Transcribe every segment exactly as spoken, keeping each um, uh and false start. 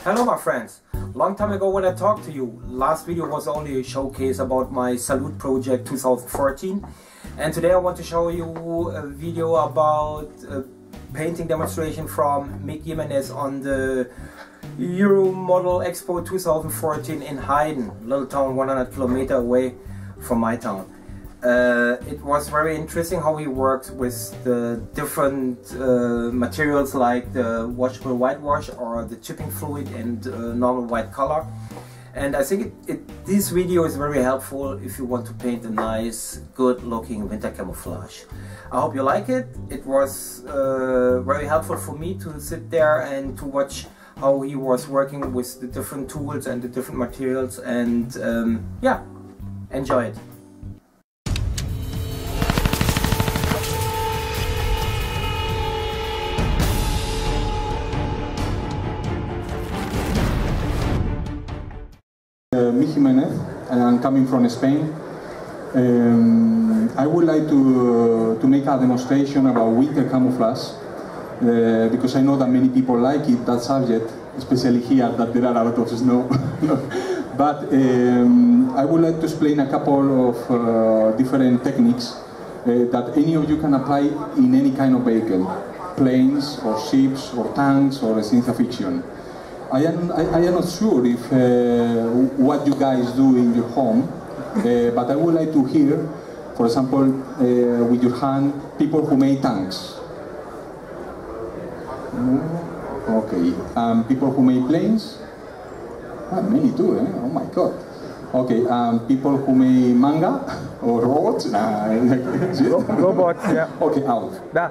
Hello my friends, long time ago when I talked to you, last video was only a showcase about my Salute project two thousand fourteen, and today I want to show you a video about a painting demonstration from Mig Jimenez on the Euro Model Expo two thousand fourteen in Heiden, little town one hundred kilometers away from my town. Uh, it was very interesting how he worked with the different uh, materials like the washable whitewash or the chipping fluid and uh, normal white color. And I think it, it, this video is very helpful if you want to paint a nice, good looking winter camouflage. I hope you like it. It was uh, very helpful for me to sit there and to watch how he was working with the different tools and the different materials, and um, yeah, enjoy it. Uh, Mig Jimenez, and I'm coming from Spain. Um, I would like to, uh, to make a demonstration about winter camouflage, uh, because I know that many people like it, that subject, especially here that there are a lot of snow. But um, I would like to explain a couple of uh, different techniques uh, that any of you can apply in any kind of vehicle, planes or ships or tanks or science fiction. I am, I, I am not sure if uh, what you guys do in your home, uh, but I would like to hear, for example, uh, with your hand, people who make tanks. Okay, um, people who make planes? Ah, many too, eh? Oh my god. Okay, um, people who make manga or robots? Nah, robots, yeah. Okay, out. Da.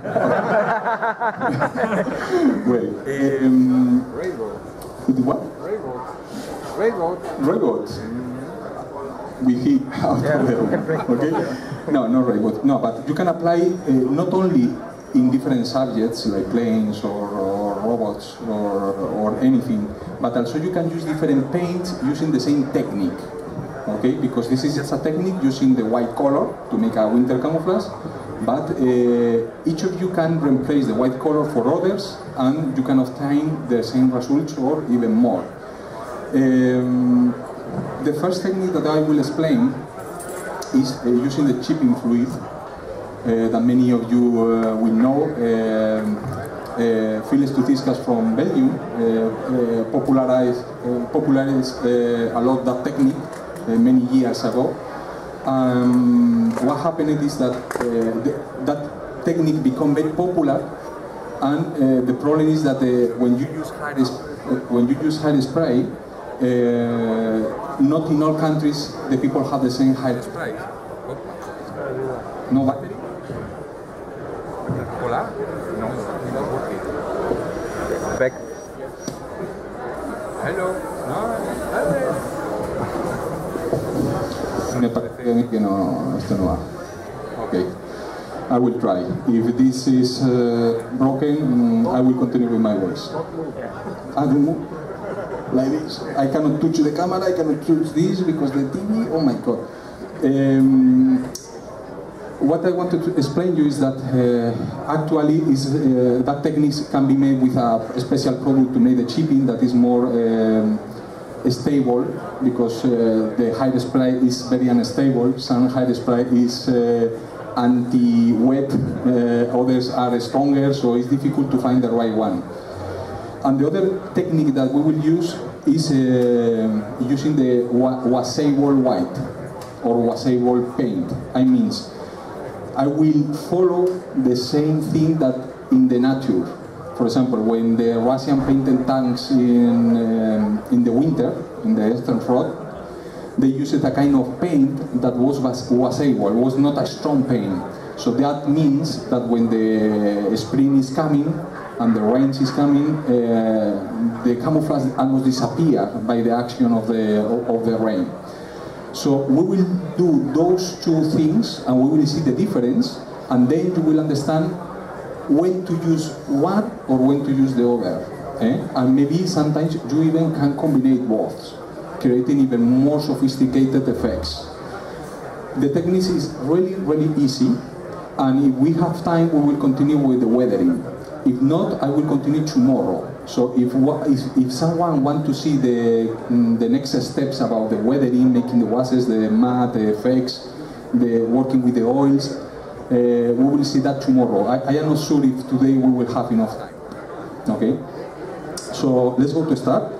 Well, um, Railroad. what? Railroad. Railroad. Robots. We hit out Yeah. of there. Okay? No, not robots. No, but you can apply uh, not only in different subjects like planes or, or robots or, or anything, but also you can use different paints using the same technique. Okay? Because this is just a technique using the white color to make a winter camouflage. But uh, each of you can replace the white color for others, and you can obtain the same results or even more. Um, the first technique that I will explain is uh, using the chipping fluid uh, that many of you uh, will know. Um, uh, Philips Tutiskas from Belgium uh, uh, popularized, uh, popularized uh, a lot that technique uh, many years ago. Um, what happened is that uh, the, that technique became very popular, and uh, the problem is that uh, when you use hair uh, when you use hair spray, uh, not in all countries the people have the same hair spray. No battery? Hola? No, not working. Back. Hello? No? Hello? Me parece a mí que no, esto no va. Okay, I will try. If this is uh, broken, I will continue with my voice. I don't move like this. I cannot touch the camera, I cannot touch this because the T V, oh my god. Um, what I wanted to explain you is that uh, actually is, uh, that techniques can be made with a special product to make the chipping that is more um, stable, because uh, the high spray is very unstable. Some high spray is uh, anti-wet, uh, others are stronger, so it's difficult to find the right one. And the other technique that we will use is uh, using the wa washable white or washable paint. I mean, I will follow the same thing that in the nature. For example, when the Russian painted tanks in, um, in the winter, in the Eastern Front, they used a kind of paint that was washable, it was not a strong paint. So that means that when the spring is coming and the rain is coming, uh, the camouflage almost disappears by the action of the, of the rain. So we will do those two things and we will see the difference, and then you will understand when to use one or when to use the other. Eh? And maybe sometimes you even can combine both, creating even more sophisticated effects. The technique is really, really easy, and if we have time, we will continue with the weathering. If not, I will continue tomorrow. So if, if, if someone wants to see the, mm, the next steps about the weathering, making the washes, the matte, the effects, the working with the oils, uh, we will see that tomorrow. I, I am not sure if today we will have enough time. Okay? So let's go to start.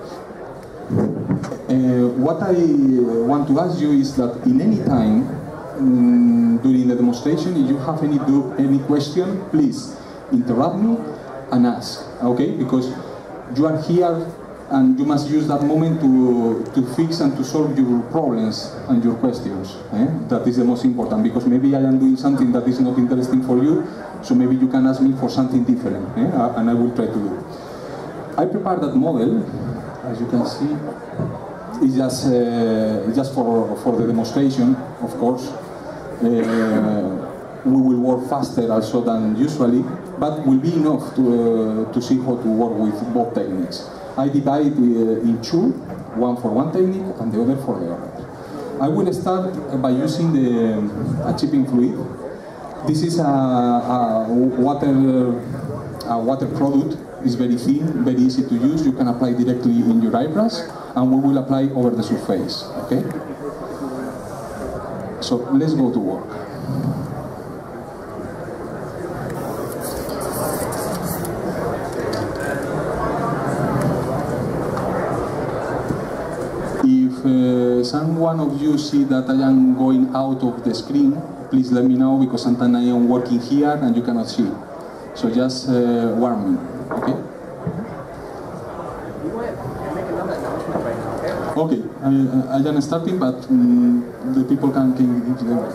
Uh, what I want to ask you is that in any time um, during the demonstration, if you have any do, any question, please interrupt me and ask, okay? Because you are here and you must use that moment to, to fix and to solve your problems and your questions. Eh? That is the most important, because maybe I am doing something that is not interesting for you, so maybe you can ask me for something different, eh? And I will try to do. I prepared that model, as you can see. It's just, uh, just for, for the demonstration, of course. Uh, we will work faster also than usually, but will be enough to, uh, to see how to work with both techniques. I divide uh, in two, one for one technique and the other for the other. I will start by using the uh, chipping fluid. This is a, a, water, a water product. It's very thin, very easy to use. You can apply directly in your eyebrows, and we will apply over the surface, okay? So let's go to work. If uh, someone of you see that I am going out of the screen, please let me know, because sometimes I am working here and you cannot see. So just uh, warn me. Okay. Okay, I, I am starting, but um, the people can can give them.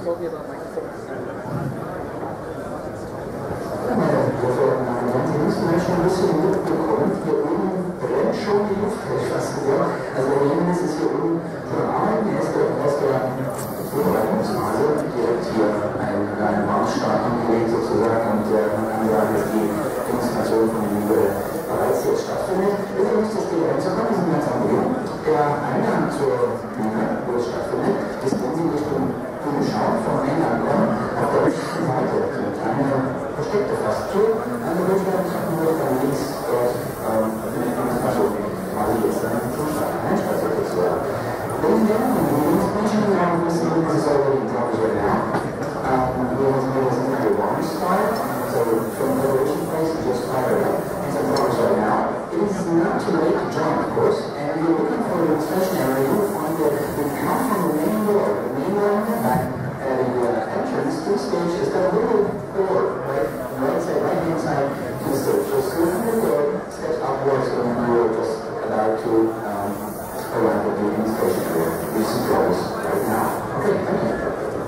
Der Eingang zur Bühne, wo es stattfindet, ist, wenn Sie Richtung Bühne schauen, vom Eingang kommen, auf der rechten Seite eine kleine versteckte Fasstür. Angewöhnt werden sich nur dann links dort, ähm, also quasi jetzt dann zum Einspeiser sozusagen. Wenn Sie lernen, wenn Sie Menschen lernen müssen, this is already in progress right now. Um, we have made this into a warm style, so from the original place, we just fire it up. It's in progress right now. It is not too late to join, of course. If you're looking for an expression area, you will find that we come from the main door. The main door on the back at the uh, entrance to the stage is got a little door, right, right side, right hand side to the stage. Just go from the door, step upwards, and you are just allowed to um, arrive at the demonstration area. You see those right now. Okay, thank you.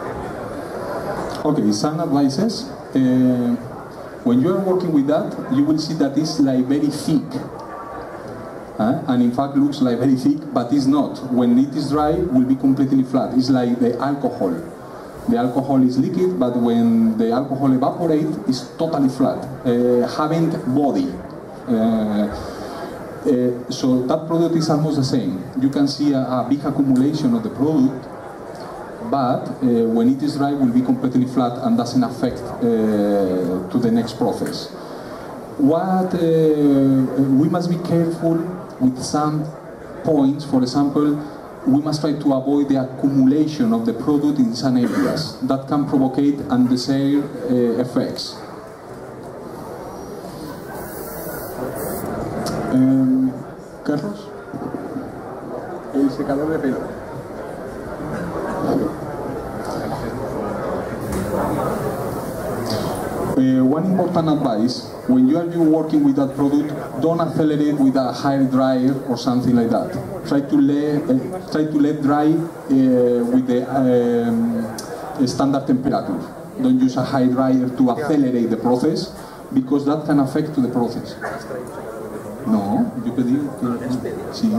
Okay, some advices. Uh, when you are working with that, you will see that it's like very thick. Uh, and in fact looks like very thick, but it's not. When it is dry, it will be completely flat. It's like the alcohol. The alcohol is liquid, but when the alcohol evaporates, it's totally flat, uh, having body. Uh, uh, so that product is almost the same. You can see a, a big accumulation of the product, but uh, when it is dry, it will be completely flat and doesn't affect uh, to the next process. What uh, we must be careful with some points. For example, we must try to avoid the accumulation of the product in some areas that can provocate undesired uh, effects. Um, Carlos? El secador de pelo. Uh, one important advice, when you are working with that product, don't accelerate with a hair dryer or something like that. Try to let, uh, try to let dry uh, with the um, standard temperature. Don't use a hair dryer to accelerate the process, because that can affect the process. No, yo pedí que... Sí.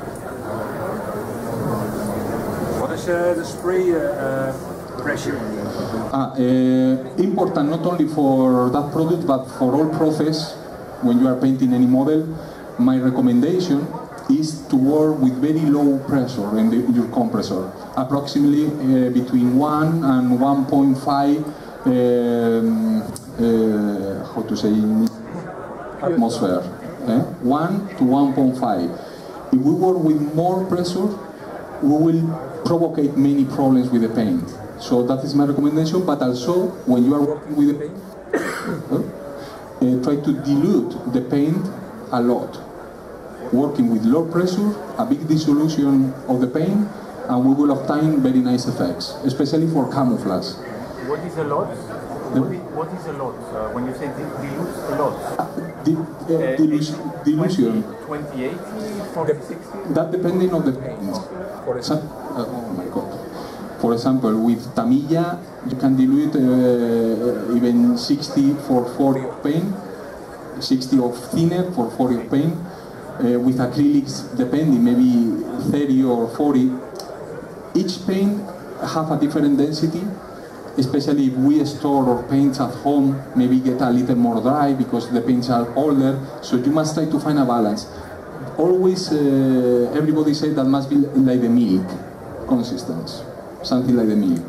What is uh, the spray uh, pressure? Ah, uh, important not only for that product, but for all process. When you are painting any model, my recommendation is to work with very low pressure in, the, in your compressor, approximately uh, between one and one point five um, uh, how to say, atmosphere. eh? one to one point five. If we work with more pressure, we will provocate many problems with the paint. So that is my recommendation, but also when you are working with the paint, uh, try to dilute the paint a lot. Working with low pressure, a big dissolution of the paint, and we will obtain very nice effects, especially for camouflage. What is a lot? The, what, is, what is a lot? Uh, when you say dilute a lot? Uh, di uh, dilution. dilution. twenty eighty, forty sixty? That depending on the paint. For example, uh, oh my god. For example, with Tamiya, you can dilute uh, even sixty for forty of paint, sixty of thinner for forty of paint. Uh, with acrylics, depending, maybe thirty or forty. Each paint have a different density, especially if we store our paints at home, maybe get a little more dry because the paints are older, so you must try to find a balance. Always, uh, everybody says that must be like the milk consistency, something like the milk.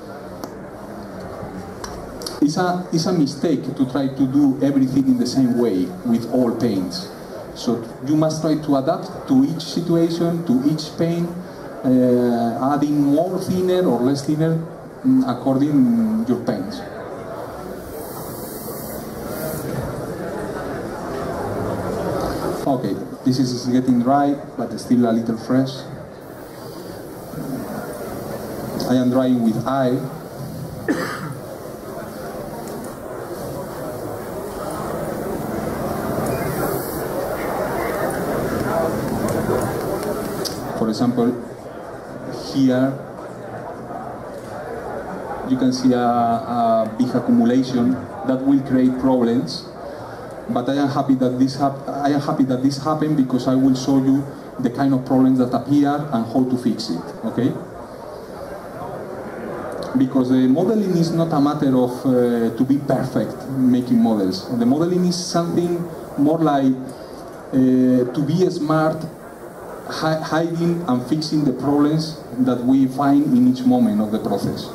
It's a, it's a mistake to try to do everything in the same way with all paints. So you must try to adapt to each situation, to each paint, uh, adding more thinner or less thinner according to your paints. Okay, this is getting dry, but still a little fresh. I am drying with eye. For example, here you can see a, a big accumulation that will create problems. But I am happy that this hap I am happy that this happened because I will show you the kind of problems that appear and how to fix it. Okay? Because the modeling is not a matter of uh, to be perfect making models. The modeling is something more like uh, to be smart, hi hiding and fixing the problems that we find in each moment of the process.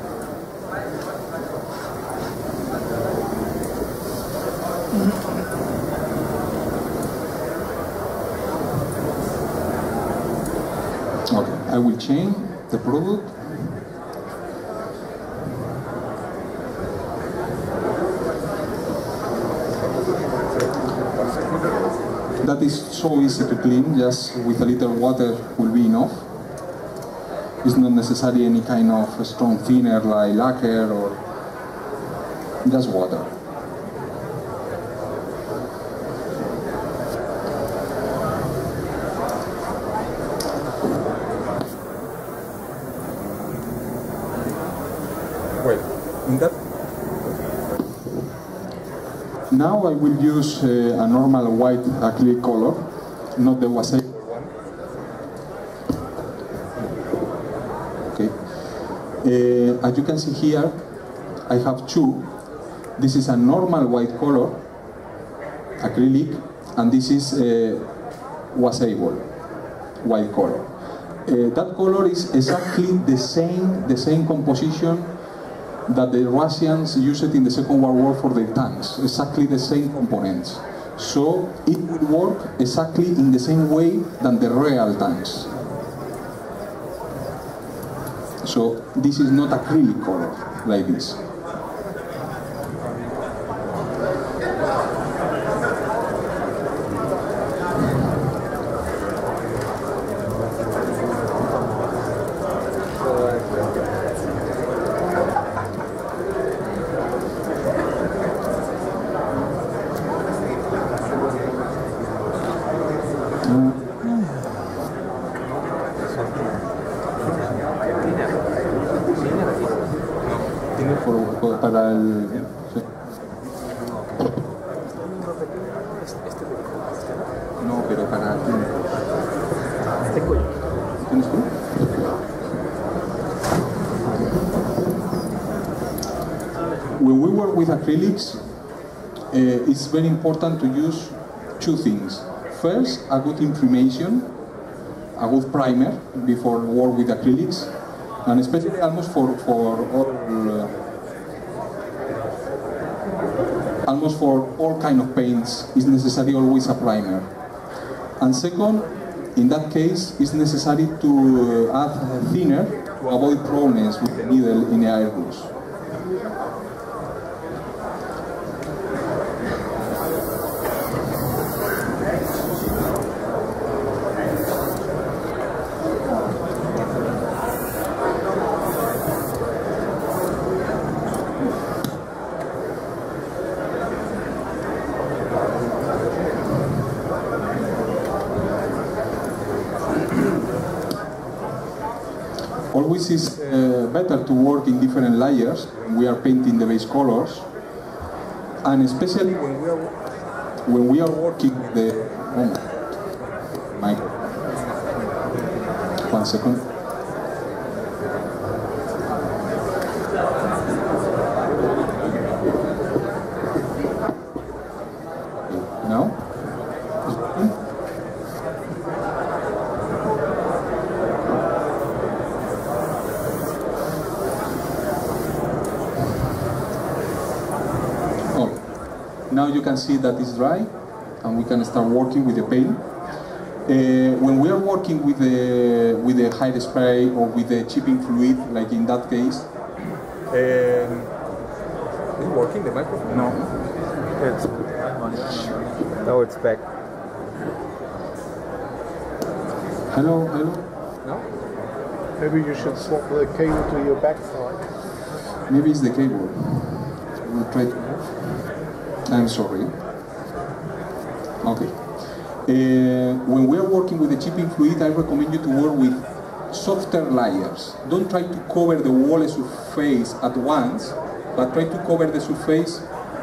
Okay, I will change the product. That is so easy to clean, just with a little water will be enough. It's not necessary any kind of strong thinner like lacquer or just water. Well, in that now I will use uh, a normal white acrylic color, not the wassail one. Okay. Uh, as you can see here, I have two. This is a normal white color, acrylic, and this is uh, wassail white color. Uh, that color is exactly the same, the same composition that the Russians used in the Second World War for their tanks, exactly the same components. So it will work exactly in the same way than the real tanks. So this is not acrylic color like this. Para el... Sí. No, pero para... ¿Tienes tú? When we work with acrylics, uh, it's very important to use two things. First, a good information, a good primer before work with acrylics, and especially almost for, for all uh, almost for all kind of paints, is necessary always a primer. And second, in that case, it's necessary to add a thinner to avoid problems with the needle in the airbrush. Always is uh, better to work in different layers when we are painting the base colors, and especially when we are when we are working with the oh, my one second. Now. Now you can see that it's dry, and we can start working with the paint. Uh, when we are working with the with the hide spray or with the chipping fluid, like in that case, um, is it working the microphone? No, it's no, it's back. Hello, hello. No. Maybe you should swap the cable to your backside. Maybe it's the cable. We'll try to. I'm sorry. Okay. Uh, when we are working with the chipping fluid, I recommend you to work with softer layers. Don't try to cover the whole surface at once, but try to cover the surface.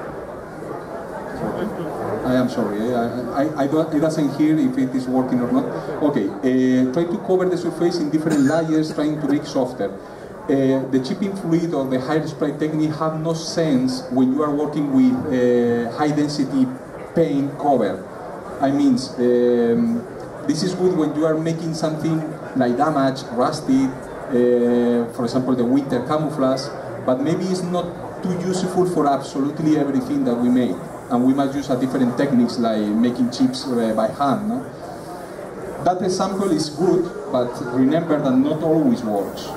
I am sorry. I, I, I don't, it doesn't hear if it is working or not. Okay. Uh, try to cover the surface in different layers, trying to make softer. Uh, the chipping fluid or the hide spray technique have no sense when you are working with uh, high density paint cover. I mean, um, this is good when you are making something like damage, rusted, uh, for example the winter camouflage, but maybe it's not too useful for absolutely everything that we make. And we might use a different techniques like making chips uh, by hand. No? That example is good, but remember that not always works.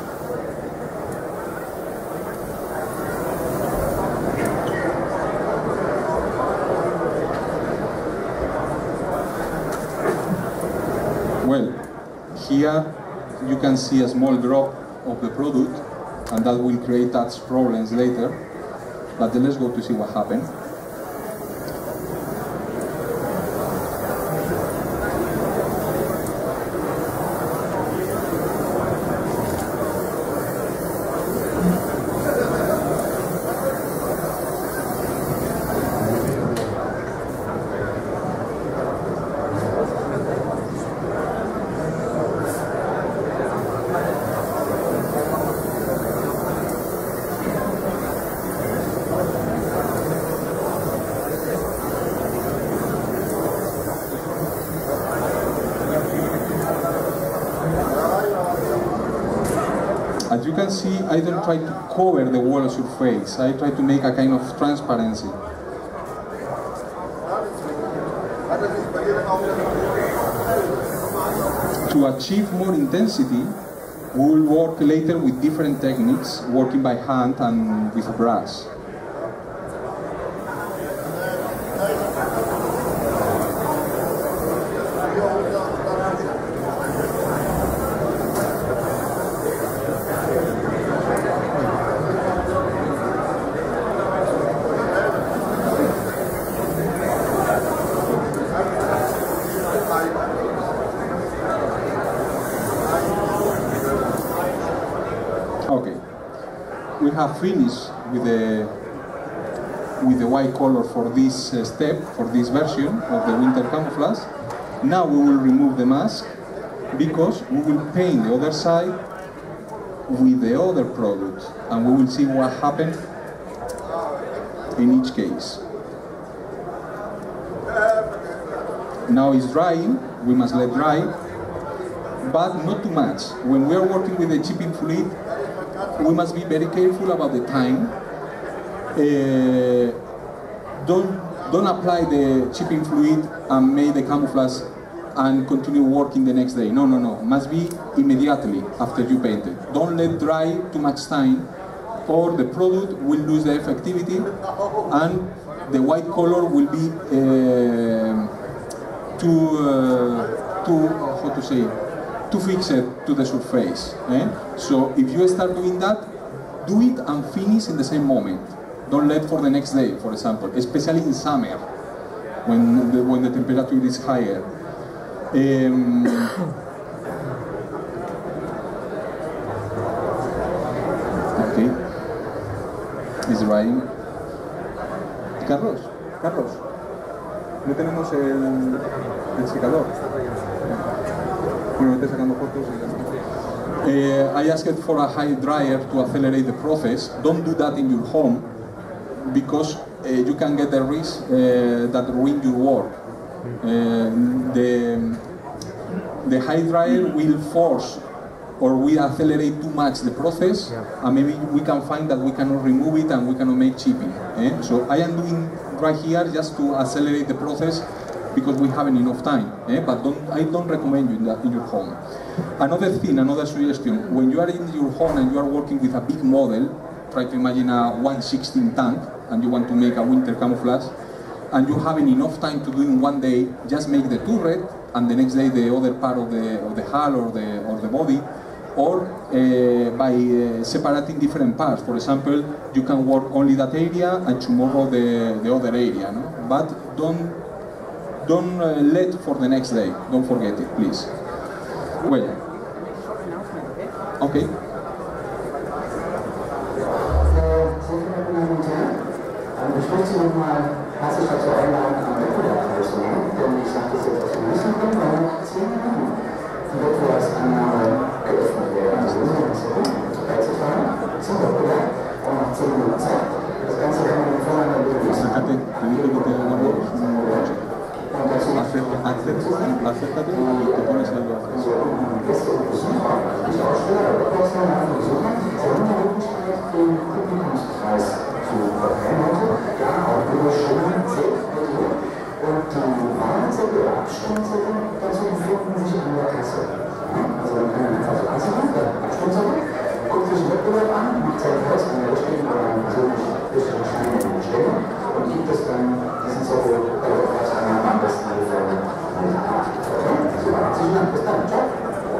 Well, here you can see a small drop of the product, and that will create touch problems later. But then let's go to see what happened. As you can see, I don't try to cover the wall surface. I try to make a kind of transparency. To achieve more intensity, we will work later with different techniques, working by hand and with a brush. Okay, we have finished with the with the white color for this uh, step, for this version of the winter camouflage. Now we will remove the mask because we will paint the other side with the other product, and we will see what happened in each case. Now it's drying, we must let dry, but not too much. When we are working with the chipping fluid, we must be very careful about the time. Uh, don't don't apply the chipping fluid and make the camouflage and continue working the next day. No, no, no. It must be immediately after you paint it. Don't let dry too much time, or the product will lose the effectivity and the white color will be uh, too, uh, too, how to say, too fixed to the surface. Eh? So if you start doing that, do it and finish in the same moment. Don't let for the next day, for example, especially in summer, when the, when the temperature is higher. Um, okay, it's drying. Carlos, Carlos, no tenemos el, el secador. Bueno, estoy sacando fotos. Uh, I asked for a high dryer to accelerate the process. Don't do that in your home, because uh, you can get the risk uh, that ruin your work. Uh, the, the high dryer will force or will accelerate too much the process, yeah. And maybe we can find that we cannot remove it and we cannot make chipping. Eh? So I am doing right here just to accelerate the process because we haven't enough time. Eh? But don't, I don't recommend you in, that, in your home. Another thing, another suggestion, when you are in your home and you are working with a big model, try to imagine a one sixteen tank and you want to make a winter camouflage, and you having enough time to do in one day, just make the turret and the next day the other part of the, of the hull or the, or the body, or uh, by uh, separating different parts. For example, you can work only that area and tomorrow the, the other area, no? But don't, don't uh, let for the next day, don't forget it, please. Well, okay. Ich möchte nochmal herzlich dazu einladen, am Wettbewerb teilzunehmen, denn ich sage das jetzt aus dem Hintergrund, weil nach zehn Minuten die Wettbewerbsannahme geöffnet werden. Also wir sind jetzt beizutragen zum Wettbewerb und nach zehn Minuten Zeit. Das Ganze werden wir voneinander begrüßen. Und dazu Acércate y te pones ahí abajo. Gäste und Besucher, die Aussteller oder personalen Besucher, sie haben die Möglichkeit, den Publikumspreis zu verwenden. Ja, auch über Schulen, Zettel und die Wahlzettel, Abstimmzettel dazu befinden sich an der Kasse. Also man kann einfach zur Kasse gehen, der Abstimmzettel, guckt sich den Wettbewerb an, macht seinen Preis an der Stelle oder einen persönlich wichtigen Schein in die Stelle und gibt es dann diesen Zettel bei der Wettbewerbsannahme am besten gefallen. Also herzlichen Dank, bis dann, ciao.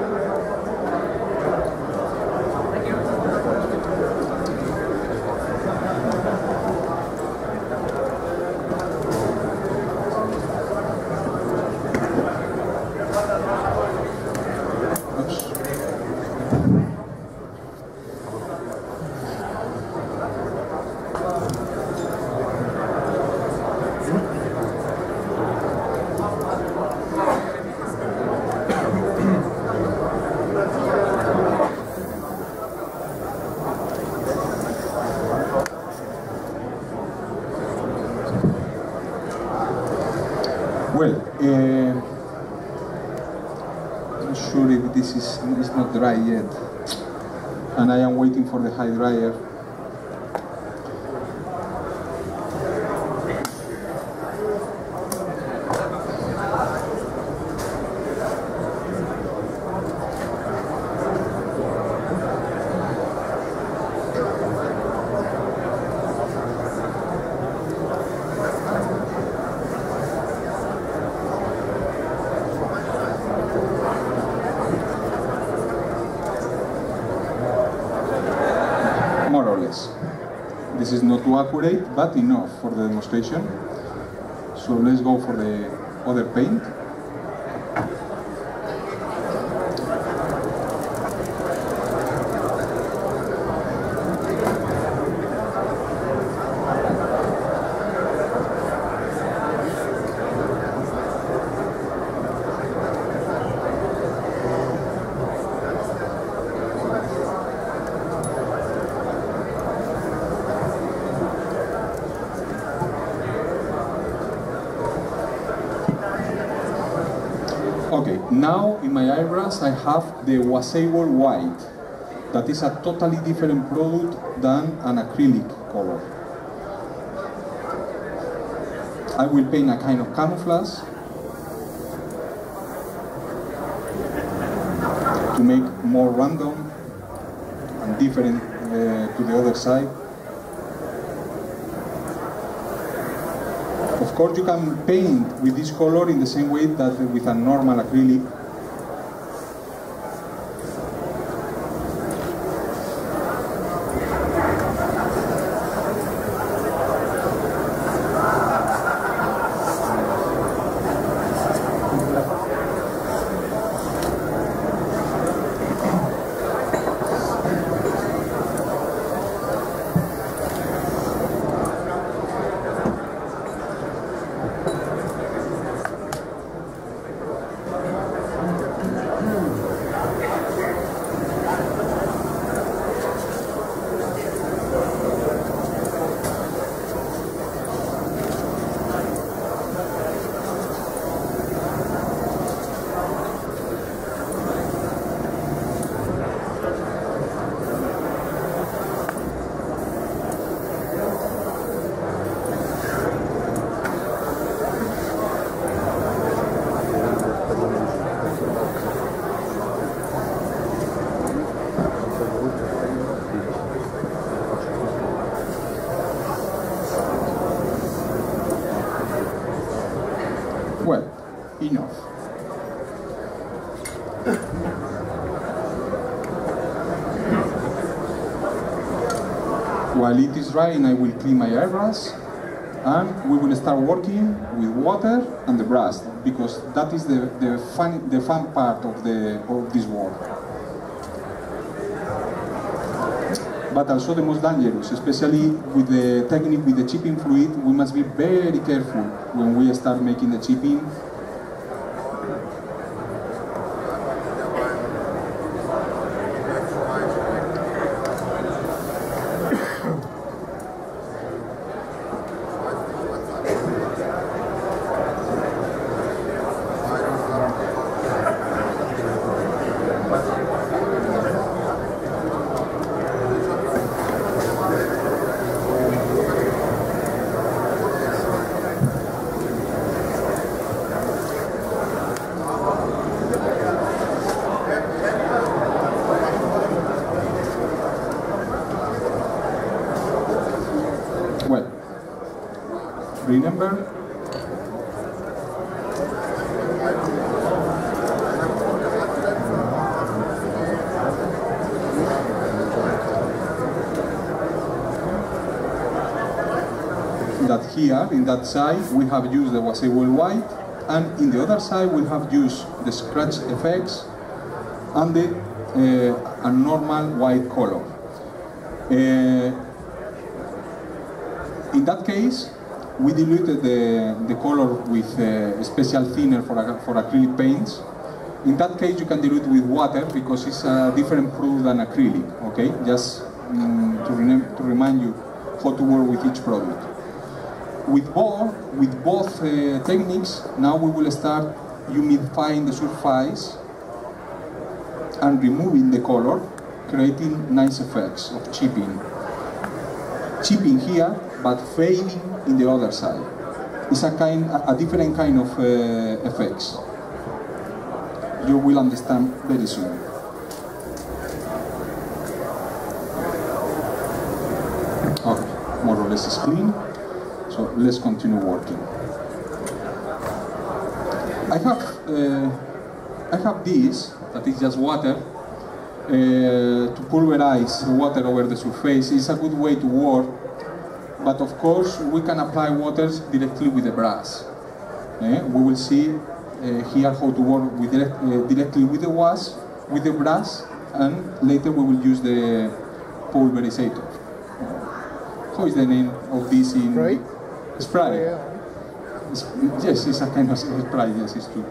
Well, uh, I'm not sure if this is it's not dry yet, and I am waiting for the high dryer. More or less. This is not too accurate, but enough for the demonstration. So let's go for the other paint. Okay, now in my eyebrows I have the wasable white. That is a totally different product than an acrylic color. I will paint a kind of camouflage to make more random and different uh, to the other side. Of course, you can paint with this color in the same way that with a normal acrylic. Well, enough. While it is drying, I will clean my airbrush, and we will start working with water and the brush, because that is the, the, fun, the fun part of, the, of this work. But also the most dangerous, especially with the technique with the chipping fluid. We must be very careful when we start making the chipping. Remember, that here, in that side, we have used the washable white, and in the other side, we have used the scratch effects and the uh, a normal white color. Uh, in that case, we diluted the, the color with a special thinner for, for acrylic paints. In that case, you can dilute with water because it's a different product than acrylic, okay? Just um, to, re to remind you how to work with each product. With both, with both uh, techniques, now we will start humidifying the surface and removing the color, creating nice effects of chipping. Chipping here, but fading in the other side. It's a kind, a different kind of uh, effects. You will understand very soon. Okay, more or less is clean. So let's continue working. I have, uh, I have this that is just water uh, to pulverize water over the surface. It's a good way to work. But of course, we can apply waters directly with the brush. Eh? We will see uh, here how to work with direct, uh, directly with the wash, with the brush, and later we will use the pulverizator. How is the name of this in? Spray? Spray. Yeah. It's, yes, it's a kind of spray, yes, it's true.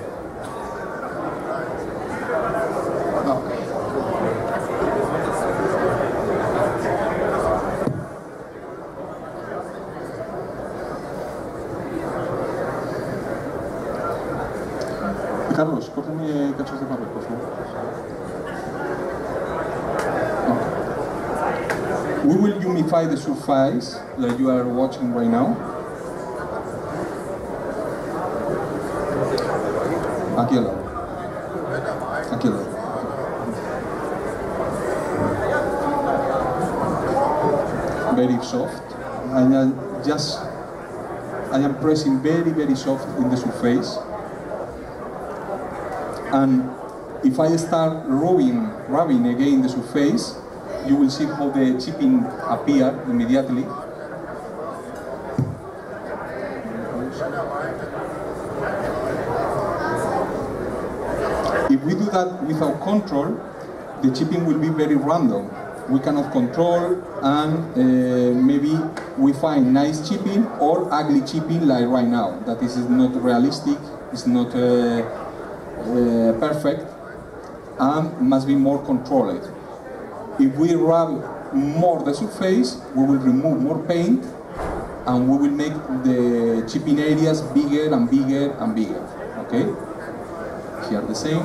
Carlos, córtame cachos de papel, por favor. Okay. We will humidify the surface that you are watching right now. Aquí al lado. Aquí al lado. Very soft. I am just, I am pressing very, very soft in the surface. And if I start rubbing, rubbing again the surface, you will see how the chipping appear immediately. If we do that without control, the chipping will be very random. We cannot control, and uh, maybe we find nice chipping or ugly chipping like right now. That is not realistic, it's not uh, uh, perfect, and must be more controlled. If we rub more the surface, we will remove more paint, and we will make the chipping areas bigger and bigger and bigger, okay? Here the same.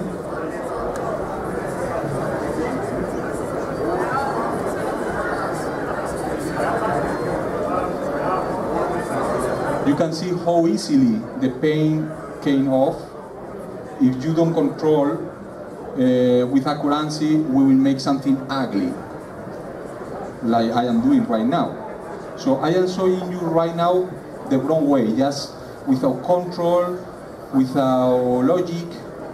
You can see how easily the paint came off. If you don't control uh, with accuracy, we will make something ugly, like I am doing right now. So I am showing you right now the wrong way, just without control, without logic.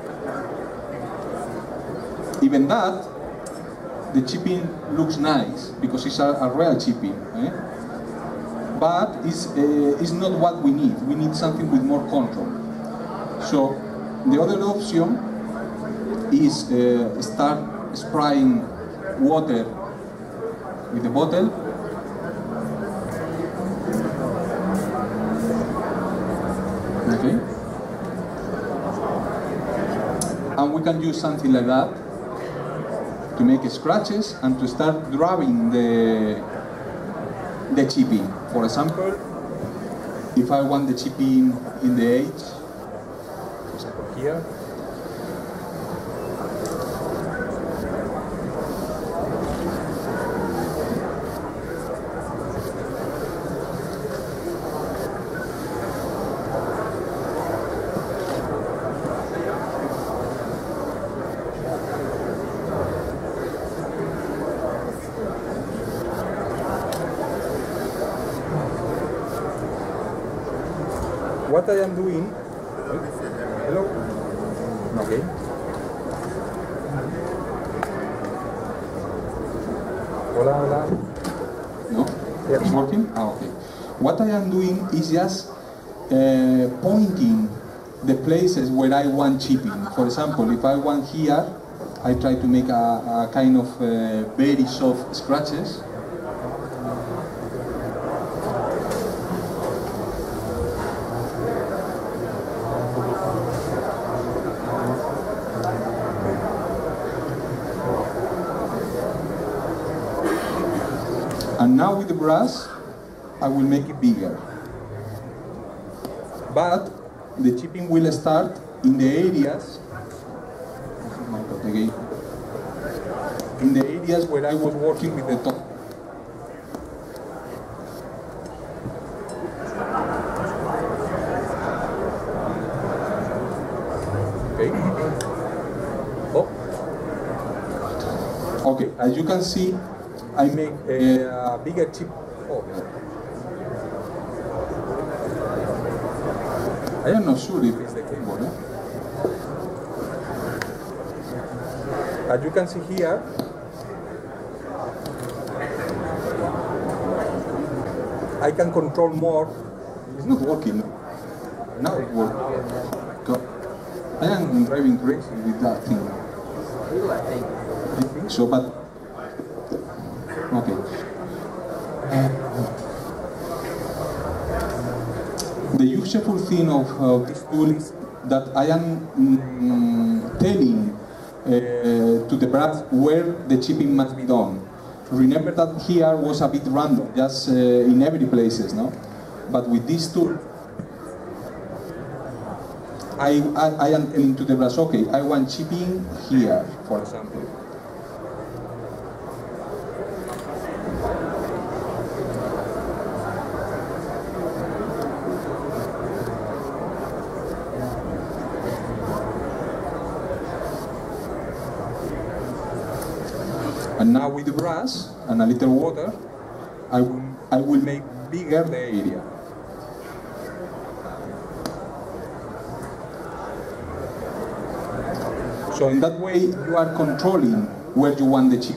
Even that, the chipping looks nice because it's a, a real chipping. Eh? But it's, uh, it's not what we need. We need something with more control. So the other option is uh, start spraying water with the bottle. Okay. And we can use something like that to make scratches and to start drawing the the chipping. For example, if I want the chipping in the edge, for example here, what I am doing, hello, okay, hola, hola, no, yeah. It's working, ah, okay. What I am doing is just uh, pointing the places where I want chipping. For example, if I want here, I try to make a, a kind of uh, very soft scratches. And now with the brush, I will make it bigger. But the chipping will start in the areas, in the areas where I was working with the top. Okay. Oh. Okay, as you can see, I make a, a bigger chip. Oh. I am not sure if it's the cable. Eh? As you can see here, I can control more. It's not working. Now it works. God. I am driving crazy with that thing. I think so, but okay. The useful thing of uh, this tool is that I am mm, telling uh, to the brush where the chipping must be done. Remember that here was a bit random, just uh, in every places, no? But with this tool, I, I, I am telling to the brush, okay, I want chipping here, for example. And now with the brush and a little water, I will, I will make bigger the area. So in that way, you are controlling where you want the chip.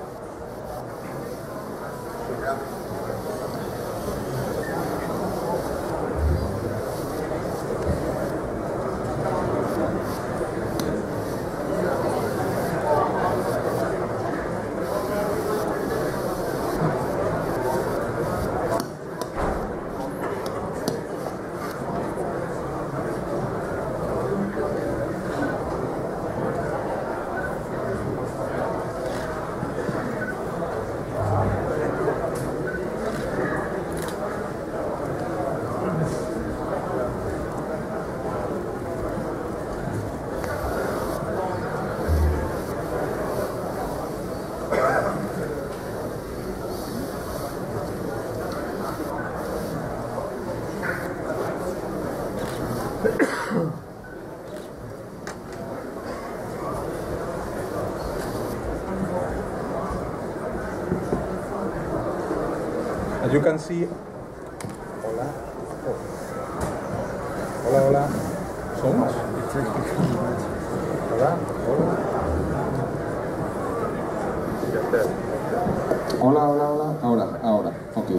As you can see, hola, oh. hola, hola, somos, hola, hola, hola, hola, hola, ahora, ahora, okay.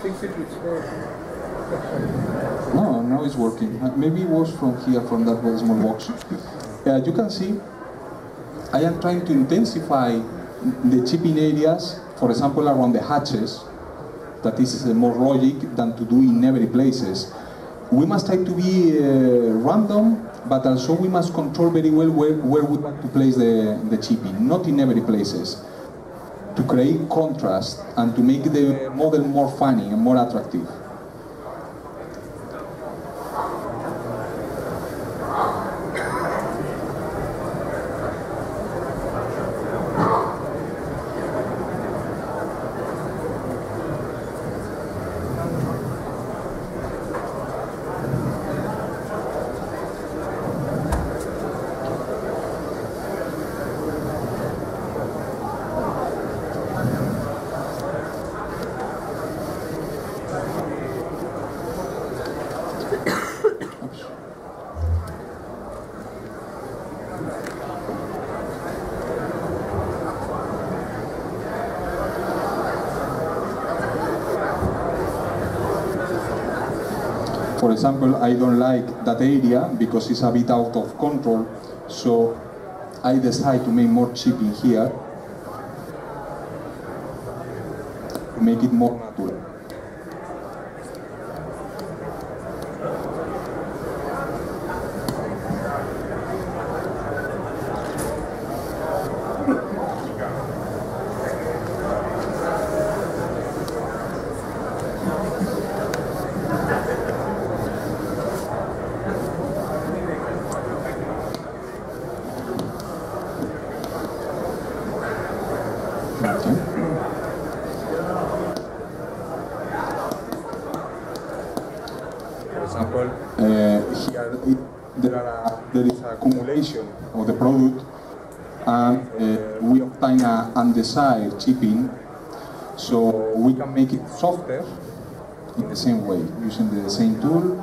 No, now it's working. Maybe it was from here, from that small box. As you can see, I am trying to intensify the chipping areas, for example, around the hatches. That is more logic than to do in every places. We must try to be uh, random, but also we must control very well where, where we want to place the, the chipping, not in every places. To create contrast and to make the model more funny and more attractive. For example, I don't like that area because it's a bit out of control, so I decide to make more chipping here to make it more natural. Accumulation of the product, and uh, we obtain an undesired chipping, so we can make it softer in the same way using the same tool.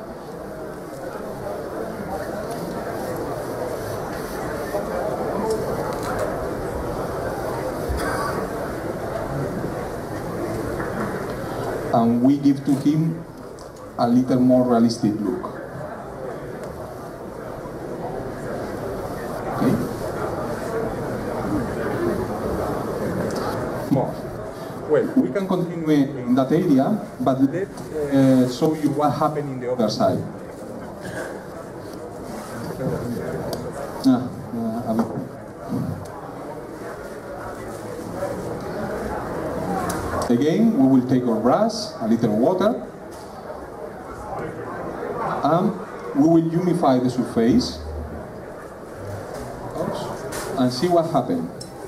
And we give to him a little more realistic look. Well, we can continue in that area, but let's uh, show you what happened in the other side. Ah, uh, Again, we will take our brush, a little water, and we will unify the surface and see what happens.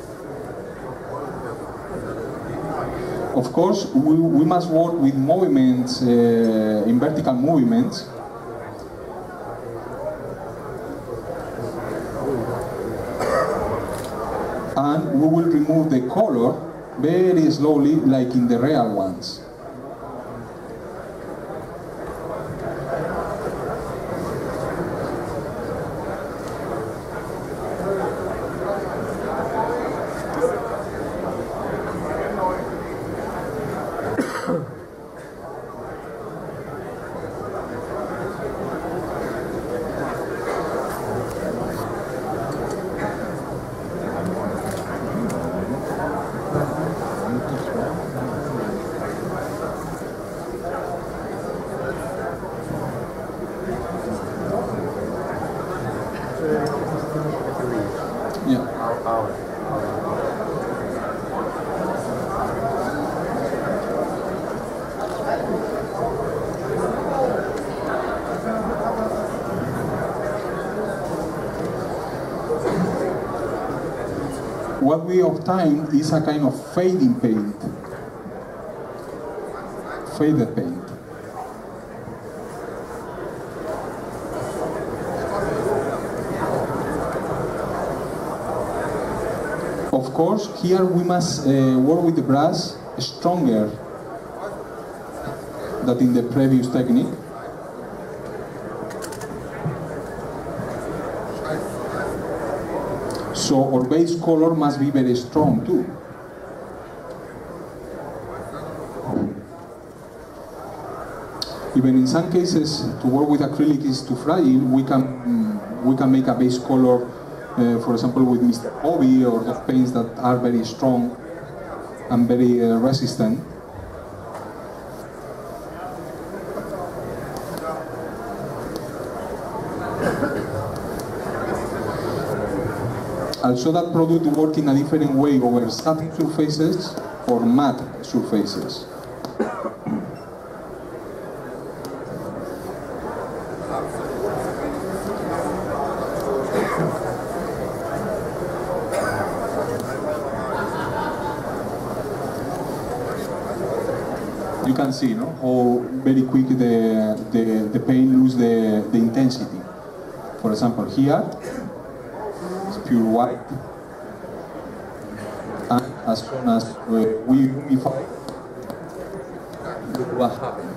Of course, we, we must work with movements, uh, in vertical movements. and we will remove the color very slowly, like in the real ones. What we obtain is a kind of fading paint, faded paint. Of course, here we must uh, work with the brush stronger than in the previous technique. So our base color must be very strong too. Even in some cases, to work with acrylic is too fragile. We can we can make a base color, uh, for example, with Mister Obi or those paints that are very strong and very uh, resistant. Also, that product works in a different way over satin surfaces or matte surfaces. You can see, no, how very quick the, the, the paint loses the, the intensity. For example, here, pure white, and as soon as we unify, look what happened.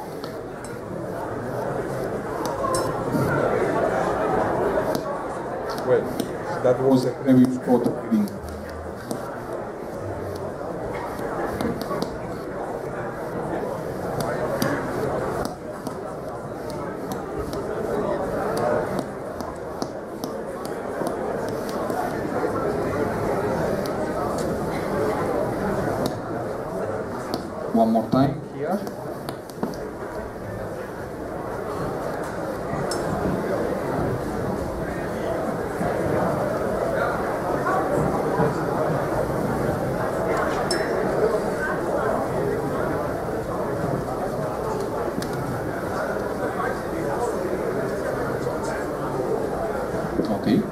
Well, that was the previous photo reading. One more time here. Okay.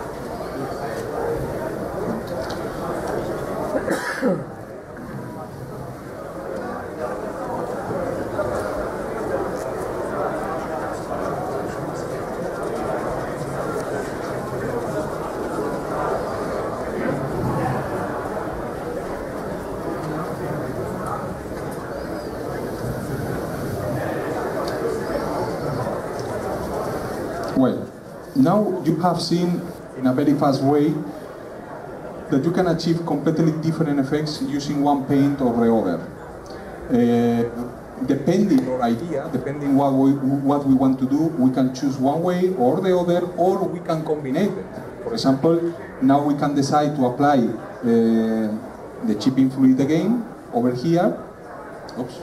Well, now you have seen in a very fast way that you can achieve completely different effects using one paint or the other. Uh, depending on idea, depending what we, what we want to do, we can choose one way or the other, or we can combine it. For example, now we can decide to apply uh, the chipping fluid again over here. Oops.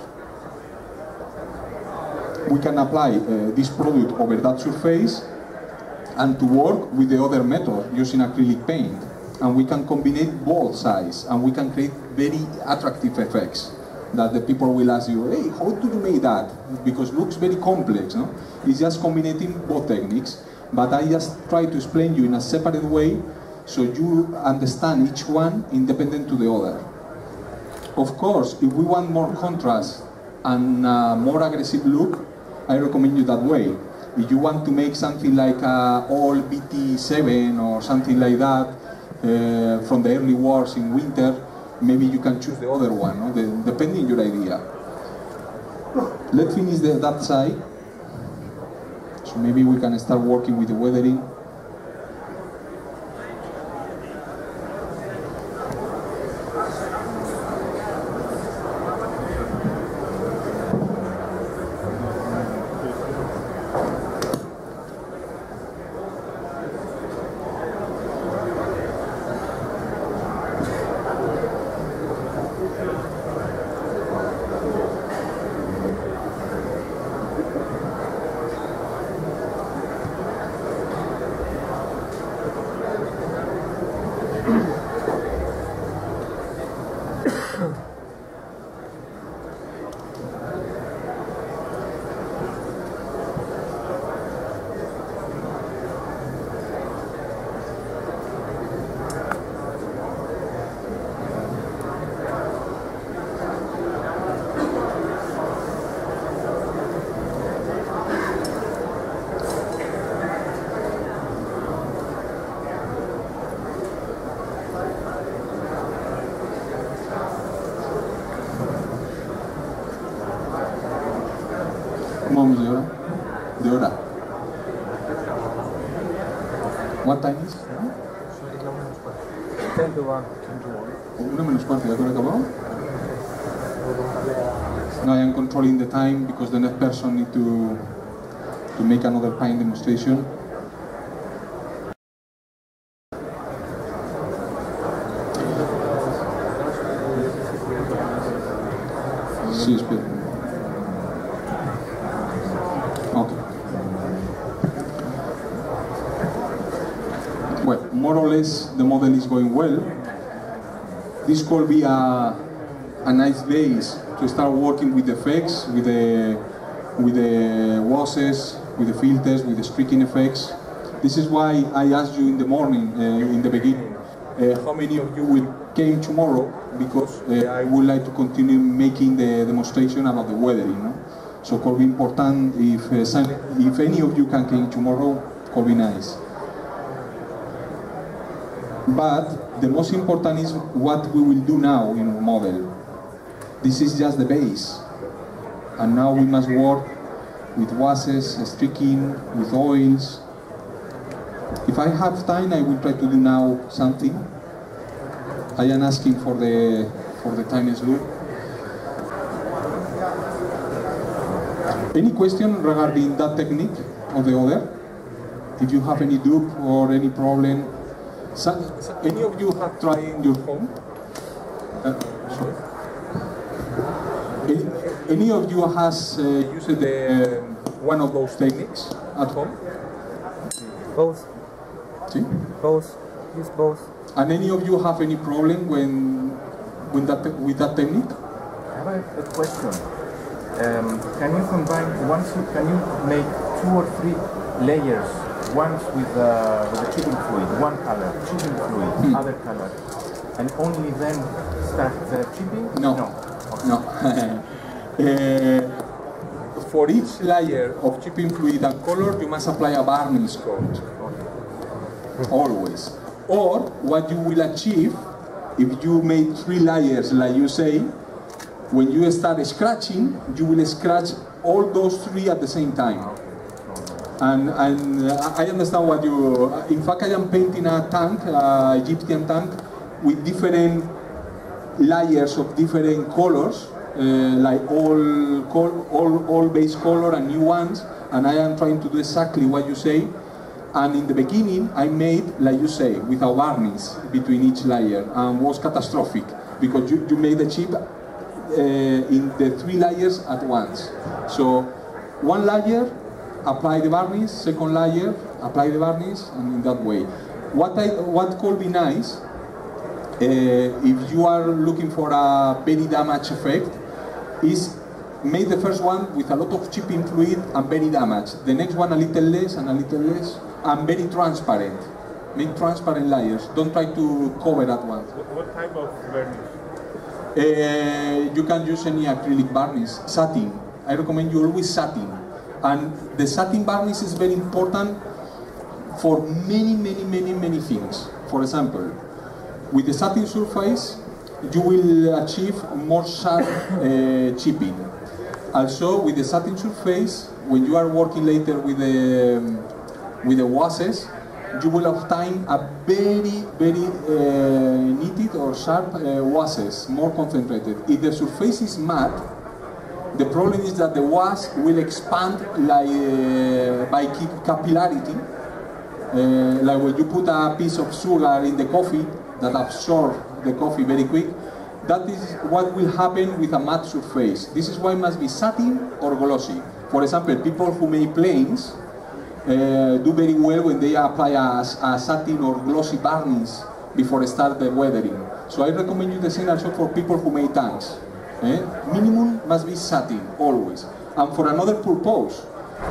We can apply uh, this product over that surface and to work with the other method using acrylic paint. And we can combine both sides and we can create very attractive effects that the people will ask you, hey, how do you make that? Because it looks very complex, no? It's just combining both techniques, but I just try to explain you in a separate way so you understand each one independent to the other. Of course, if we want more contrast and a more aggressive look, I recommend you that way. If you want to make something like a all B T seven or something like that, uh, from the early wars in winter, maybe you can choose the other one, no? the, depending your idea. Let's finish the, that side. So maybe we can start working with the weathering. ¿Cómo vamos de hora? De hora. What time is? ten to one. Una menos cuarto, ¿ya todo acabado? Now I am controlling the time because the next person need to to make another paint demonstration. Sí, espera. Okay. Well, more or less the model is going well. This could be a, a nice base to start working with the effects, with the with the washes, with the filters, with the streaking effects. This is why I asked you in the morning, uh, in the beginning, uh, how many of you will came tomorrow, because uh, I would like to continue making the demonstration about the weathering. No? So it could be important if uh, some, if any of you can come tomorrow, it could be nice. But the most important is what we will do now in our model. This is just the base. And now we must work with washes, streaking, with oils. If I have time, I will try to do now something. I am asking for the for the timeless loop. Any question regarding that technique or the other? If you have any dupe or any problem, some, any of you have tried in your home? Uh, sorry. Any, any of you has uh, used the, one of those techniques at home? Both. See? Both. Use both. And any of you have any problem when, when that, with that technique? I have a, a question. Um, can you combine, once you, can you make two or three layers, once with, uh, with the chipping fluid, one color, chipping fluid, hmm. other color, and only then start uh, chipping? No. No. Okay. No. uh, for each layer of chipping fluid and color, you must apply a varnish coat. Okay. Always. Or what you will achieve, if you make three layers, like you say, when you start scratching, you will scratch all those three at the same time. And, and uh, I understand what you... In fact, I am painting a tank, uh, Egyptian tank, with different layers of different colors, uh, like all, col all, all base color and new ones, and I am trying to do exactly what you say. And in the beginning, I made, like you say, with a varnish between each layer, and was catastrophic, because you, you made the chip uh, in the three layers at once. So, one layer, apply the varnish, second layer, apply the varnish, and in that way. What, I, what could be nice, uh, if you are looking for a very damage effect, is make the first one with a lot of chipping fluid and very damaged. The next one a little less and a little less, and very transparent. Make transparent layers. Don't try to cover at once. What, what type of varnish? Uh, you can use any acrylic varnish. Satin. I recommend you always satin. And the satin varnish is very important for many, many, many, many things. For example, With the satin surface, you will achieve more sharp uh, chipping. Also, with the satin surface, when you are working later with the um, with the washes, you will obtain a very, very uh, knitted or sharp uh, washes, more concentrated. If the surface is matte, the problem is that the wash will expand like uh, by capillarity, uh, like when you put a piece of sugar in the coffee that absorbs the coffee very quick. That is what will happen with a matte surface. This is why it must be satin or glossy. For example, people who make planes uh, do very well when they apply a, a satin or glossy varnish before start the weathering. So I recommend you the same also for people who make tanks. Eh? Minimum must be satin, always. And for another purpose,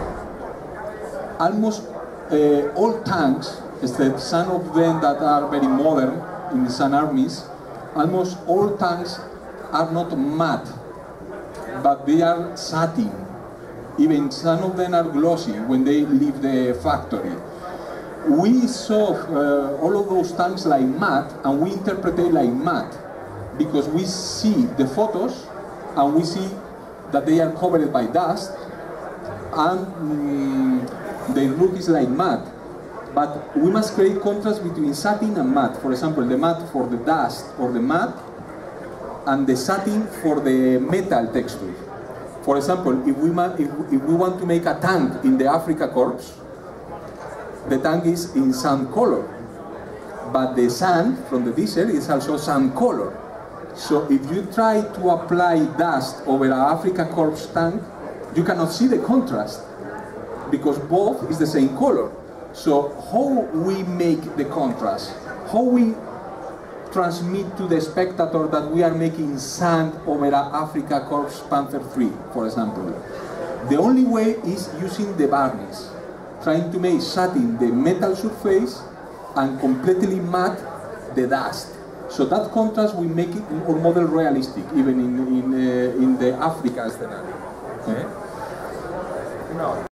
almost uh, all tanks, except some of them that are very modern in some armies, almost all tanks are not matte, but they are satin. Even some of them are glossy when they leave the factory. We saw uh, all of those tanks like matte, and we interpret it like matte, because we see the photos, and we see that they are covered by dust, and um, the look is like matte. But we must create contrast between satin and matte. For example, the matte for the dust or the matte, and the satin for the metal texture. For example, if we, if, if we want to make a tank in the Africa Corps, the tank is in sand color, but the sand from the desert is also sand color. So if you try to apply dust over an Africa Corps tank, you cannot see the contrast, because both is the same color. So how we make the contrast, how we transmit to the spectator that we are making sand over an Africa Corps Panther three, for example. The only way is using the varnish, trying to make satin the metal surface and completely matte the dust. So that contrast will make it or model realistic, even in, in, uh, in the Africa scenario. Okay? Genau.